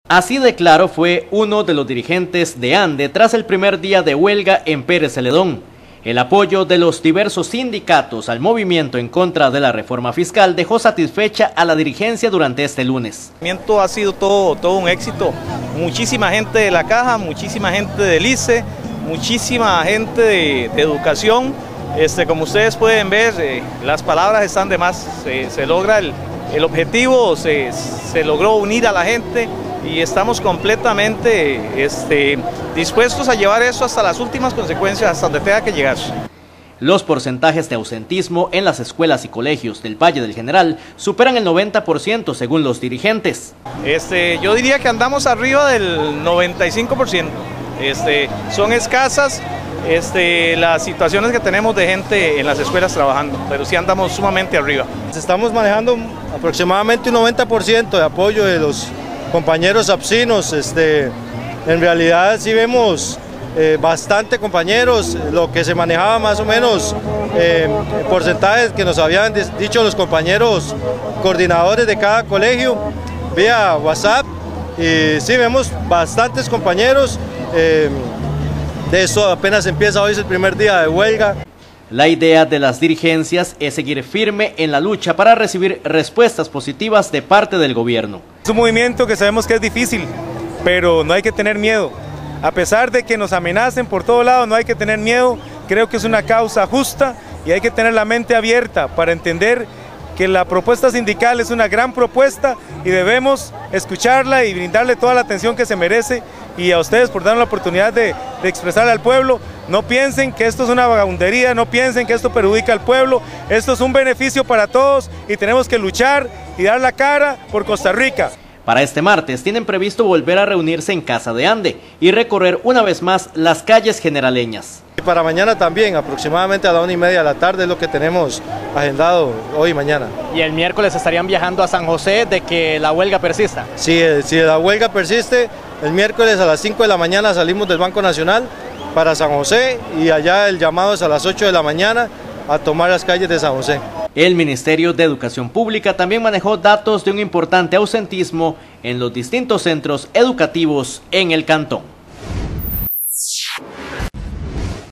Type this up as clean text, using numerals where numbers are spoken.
Así de claro fue uno de los dirigentes de ANDE tras el primer día de huelga en Pérez Celedón. El apoyo de los diversos sindicatos al movimiento en contra de la reforma fiscal dejó satisfecha a la dirigencia durante este lunes. El movimiento ha sido todo un éxito. Muchísima gente de la Caja, muchísima gente del ICE, muchísima gente de educación. Como ustedes pueden ver, las palabras están de más. Se logra el objetivo, se logró unir a la gente y estamos completamente dispuestos a llevar eso hasta las últimas consecuencias, hasta donde tenga que llegar. Los porcentajes de ausentismo en las escuelas y colegios del Valle del General superan el 90% según los dirigentes. Yo diría que andamos arriba del 95%. Son escasas las situaciones que tenemos de gente en las escuelas trabajando, pero sí andamos sumamente arriba. Estamos manejando aproximadamente un 90% de apoyo de los compañeros apsinos. En realidad sí vemos bastante compañeros, lo que se manejaba más o menos, porcentajes que nos habían dicho los compañeros coordinadores de cada colegio vía WhatsApp, y sí vemos bastantes compañeros. De eso apenas empieza, hoy es el primer día de huelga. La idea de las dirigencias es seguir firme en la lucha para recibir respuestas positivas de parte del gobierno. Es un movimiento que sabemos que es difícil, pero no hay que tener miedo. A pesar de que nos amenacen por todos lados, no hay que tener miedo. Creo que es una causa justa y hay que tener la mente abierta para entender que la propuesta sindical es una gran propuesta y debemos escucharla y brindarle toda la atención que se merece, y a ustedes por darnos la oportunidad de expresarle al pueblo. No piensen que esto es una vagabundería, no piensen que esto perjudica al pueblo, esto es un beneficio para todos y tenemos que luchar y dar la cara por Costa Rica. Para este martes tienen previsto volver a reunirse en Casa de Ande y recorrer una vez más las calles generaleñas. Y para mañana también, aproximadamente a la 1:30 de la tarde es lo que tenemos agendado hoy y mañana. ¿Y el miércoles estarían viajando a San José de que la huelga persista? Si la huelga persiste, el miércoles a las 5 de la mañana salimos del Banco Nacional para San José, y allá el llamado es a las 8 de la mañana a tomar las calles de San José. El Ministerio de Educación Pública también manejó datos de un importante ausentismo en los distintos centros educativos en el cantón.